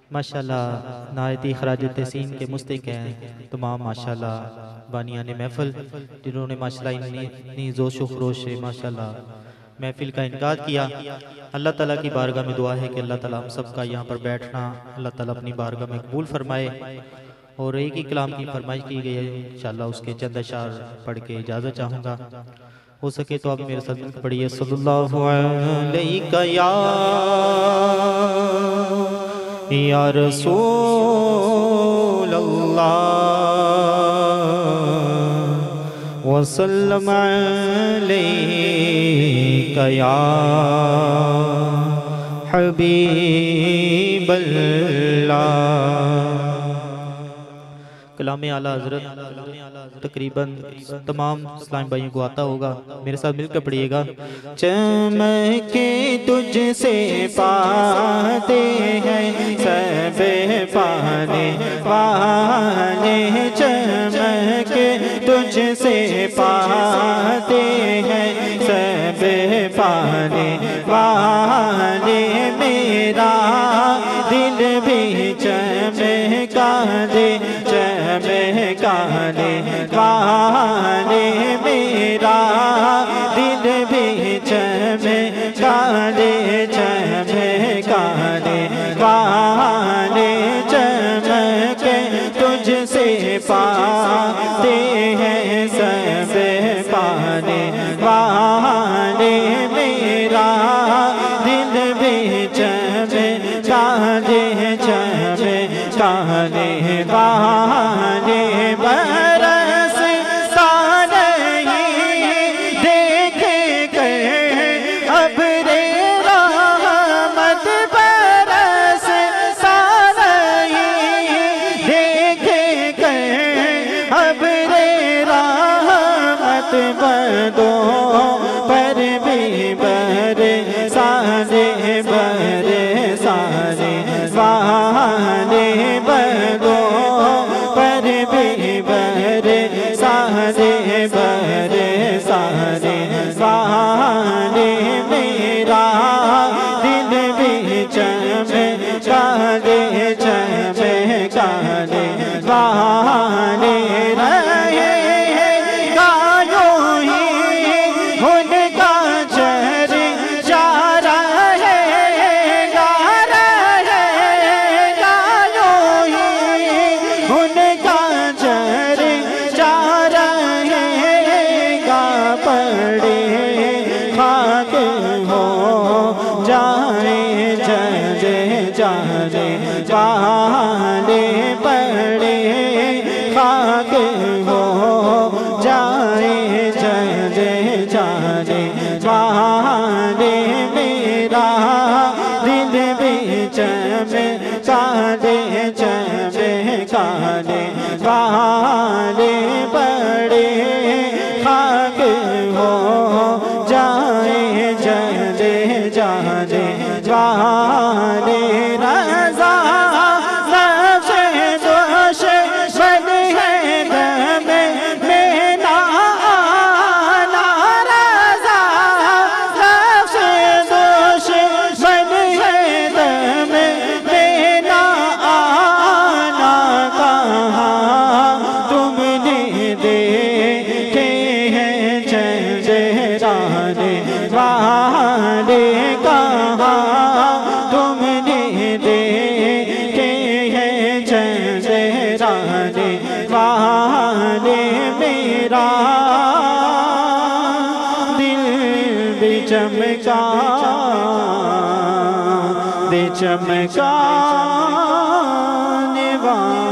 माशाल्लाह नायती खराज तहसीन के मुस्तक हैं तमाम माशाल्लाह बानियाने महफिल, जिन्होंने माशाल्लाह इतनी जोश व खरोश से माशाल्लाह महफिल का इनकाद किया। अल्लाह ताला की बारगाह में दुआ है कि अल्लाह ताला हम सब का यहाँ पर बैठना अल्लाह ताला अपनी बारगाह में कबूल फरमाए। और एक ही कलाम की फरमाइश की गई है, इंशाअल्लाह उसके चंद अशार पढ़ के इजाज़त चाहूँगा। हो सके तो आप मेरे साथ मिलकर पढ़िए सल्लल्लाहु अलैका या रसूल अल्लाह वसल्लम अलैका या हबीब अल्लाह। कलाम आला हज़रत तकरीबन तमाम इस्लामी भाइयों को आता होगा, मेरे साथ मिलकर पढ़िएगा। चमके तुझसे पाते हैं सब पाने वाले, चमके तुझसे पाते हैं सब पाने वाले, मेरा दिल भी चमका दे चमका दे वाले, मेरा दिल भी चमका दे चमका दे वाले, चमके तुझसे पाते हैं सब पाने वाले, मेरा दिल भी चमका दे चमका दे वाले, बरसता नहीं देखे कर अब रे रहमत, बरसता नहीं देखे कर अब रे रहमत, बदो पर भी बरसाने बरसाने वाले, बदो पर भी बरसाने बरसाने वाले, मेरा दिल भी चमका दे चमका दे वाले, रहे गायों ही उनका चर्चा रहेगा, रहे गायों ही उनका चर्चा रहेगा, पड़े खाक हो जाए जजे जाने वाले, पड़े खाक हो जाए जजे जाने वाले, मेरा दिल भी चमका दे चमका दे वाले, बड़े खाक हो जाए जजे जाने वाले, रज़ा नफ़्स दोष बन है दम में ना आना, रज़ा नफ़्स दोष बन है दम में ना आना, कहाँ तुमने देखे हैं चेहराने वाले, कहाँ तुमने देखे हैं चेहराने वाले, मेरा दिल भी चमका दे चमकाने वाले।